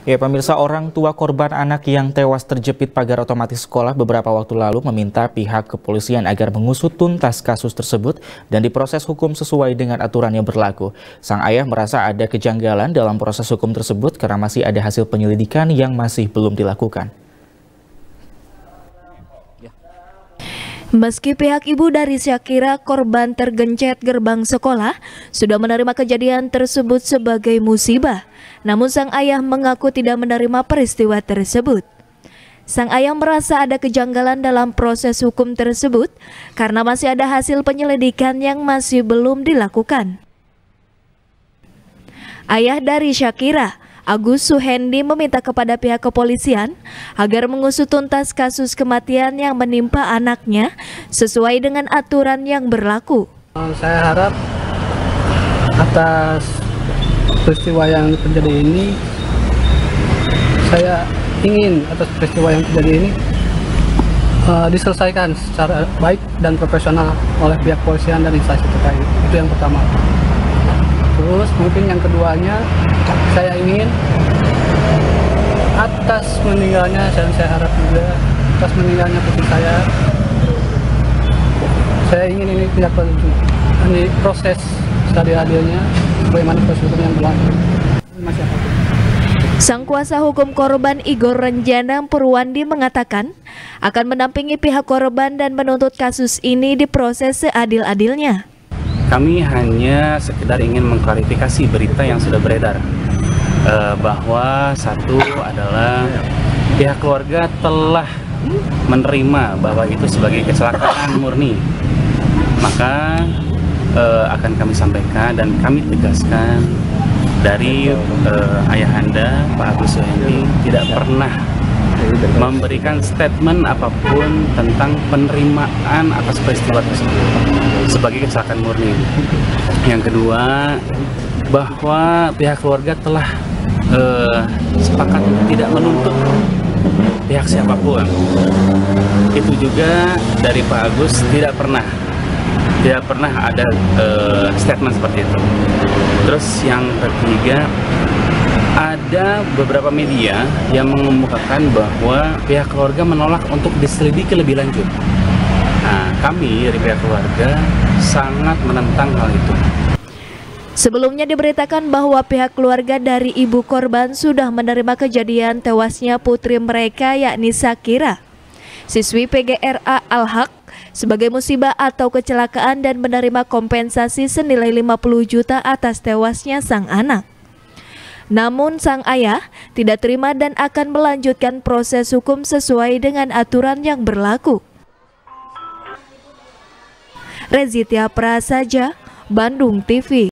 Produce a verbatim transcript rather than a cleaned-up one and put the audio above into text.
Ya, pemirsa, orang tua korban anak yang tewas terjepit pagar otomatis sekolah beberapa waktu lalu meminta pihak kepolisian agar mengusut tuntas kasus tersebut dan diproses hukum sesuai dengan aturan yang berlaku. Sang ayah merasa ada kejanggalan dalam proses hukum tersebut karena masih ada hasil penyelidikan yang masih belum dilakukan. Meski pihak ibu dari Syakira, korban tergencet gerbang sekolah, sudah menerima kejadian tersebut sebagai musibah, namun sang ayah mengaku tidak menerima peristiwa tersebut. Sang ayah merasa ada kejanggalan dalam proses hukum tersebut karena masih ada hasil penyelidikan yang masih belum dilakukan. Ayah dari Syakira, Agus Suhendi, meminta kepada pihak kepolisian agar mengusut tuntas kasus kematian yang menimpa anaknya sesuai dengan aturan yang berlaku. Saya harap atas peristiwa yang terjadi ini, saya ingin atas peristiwa yang terjadi ini uh, diselesaikan secara baik dan profesional oleh pihak kepolisian dan instansi terkait. Itu yang pertama. Terus mungkin yang keduanya, saya ingin atas meninggalnya, dan saya harap juga atas meninggalnya putri saya, saya ingin ini tidak berlanjut. Ini proses seadil-adilnya, bagaimana proses hukum yang berlaku. Sang kuasa hukum korban Igor Renjana Purwandi mengatakan akan mendampingi pihak korban dan menuntut kasus ini diproses seadil-adilnya. Kami hanya sekedar ingin mengklarifikasi berita yang sudah beredar eh, bahwa satu adalah pihak keluarga telah menerima bahwa itu sebagai kecelakaan murni, maka eh, akan kami sampaikan dan kami tegaskan dari eh, ayahanda Pak Agus Suhendi tidak pernah memberikan statement apapun tentang penerimaan atas peristiwa tersebut sebagai kecelakaan murni. Yang kedua, bahwa pihak keluarga telah eh, sepakat tidak menuntut pihak siapapun. Itu juga dari Pak Agus tidak pernah tidak pernah ada eh, statement seperti itu. Terus yang ketiga, ada beberapa media yang mengemukakan bahwa pihak keluarga menolak untuk diselidiki lebih lanjut. Nah, kami dari pihak keluarga sangat menentang hal itu. Sebelumnya diberitakan bahwa pihak keluarga dari ibu korban sudah menerima kejadian tewasnya putri mereka, yakni Syakira, siswi P G R A Al-Haq, sebagai musibah atau kecelakaan dan menerima kompensasi senilai lima puluh juta atas tewasnya sang anak. Namun sang ayah tidak terima dan akan melanjutkan proses hukum sesuai dengan aturan yang berlaku. Rezitia Prasaja, Bandung T V.